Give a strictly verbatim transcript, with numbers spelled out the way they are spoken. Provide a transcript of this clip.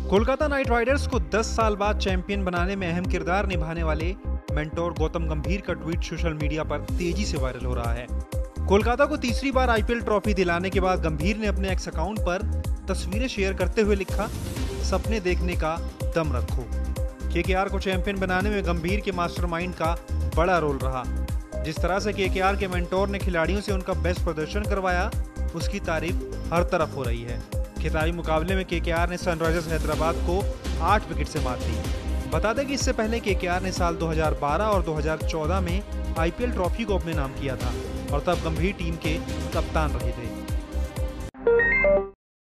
Kolkata night Riders को दस साल बाद चैंपियन बनाने में अहम किरदार निभाने वाले मेंटोर गौतम गंभीर का ट्वीट सोशल मीडिया पर तेजी से वायरल हो रहा है। कोलकाता को तीसरी बार आईपीएल ट्रॉफी दिलाने के बाद गंभीर ने अपने एक्स अकाउंट पर तस्वीरें शेयर करते हुए लिखा, सपने देखने का दम रखो। केकेआर को चैंपियन बनाने में गंभीर के मास्टरमाइंड का बड़ा रोल रहा। जिस तरह से केकेआर के मेंटोर ने खिलाड़ियों से उनका बेस्ट प्रदर्शन करवाया, उसकी तारीफ हर तरफ हो रही है। खिताबी मुकाबले में केकेआर ने सनराइजर्स हैदराबाद को आठ विकेट से मात दी। बता दें कि इससे पहले केकेआर ने साल दो हज़ार बारह और दो हज़ार चौदह में आईपीएल ट्रॉफी को अपने नाम किया था और तब गंभीर टीम के कप्तान रहे थे।